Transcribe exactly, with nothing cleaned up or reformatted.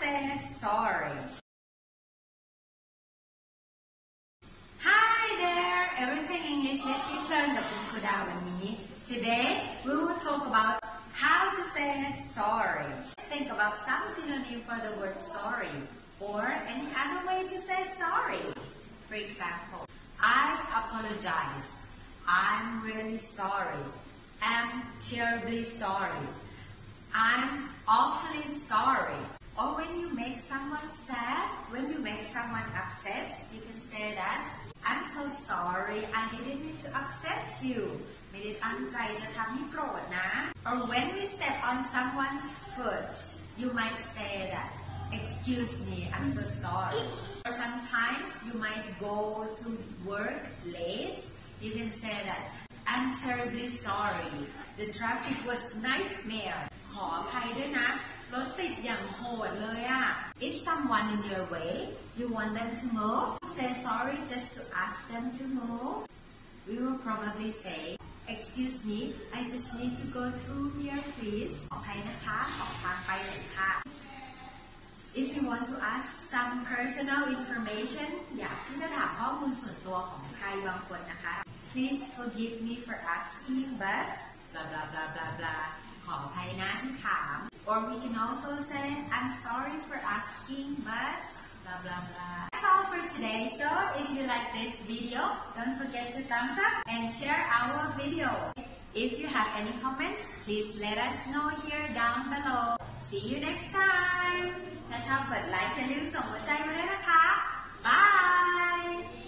say sorry. Hi there, Everything English เล็กที่เพลินกับคุณครูดาวันนี้ Today we will talk about how to say sorry. Think about some synonym for the word sorry or any other way to say sorry. For example, I apologize. I'm really sorry. I'm terribly sorry. I'm awfully sorry. Or when you make someone sad, when you make someone upset, you can say that I'm so sorry. I didn't mean to upset you. ไม่ได้ตั้งใจจะทำให้โกรธนะ Or when we step on someone's foot, you might say that excuse me, I'm so sorry. Or sometimes you might go to work late. You can say that I'm terribly sorry. The traffic was nightmare. ขออภัยด้วยนะรถติดอย่างโหดเลยอะ If someone in your way, you want them to move, say sorry just to ask them to move. We will probably say, excuse me, I just need to go through here, please. ขออภัยนะคะขอทางไปหน่อยค่ะ If you want to ask some personal information อยากที่จะถามข้อมูลส่วนตัวของใครบางคนนะคะ Please forgive me for asking, but blah blah blah blah blah ขออภัยนะที่ถาม Or we can also say I'm sorry for asking, but blah blah blah. That's all for today. So if you like this video, don't forget to thumbs up and share our video. If you have any comments, please let us know here down below. See you next time. ถ้าชอบกดไลค์อย่าลืมส่งหัวใจมาด้วยนะคะ Bye.